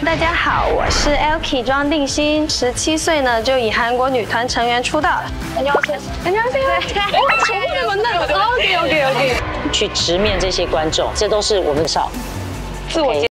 大家好，我是 Elky 庄定欣，17岁呢就以韩国女团成员出道。안녕하세요。OK。去直面这些观众，这都是我们少自我介。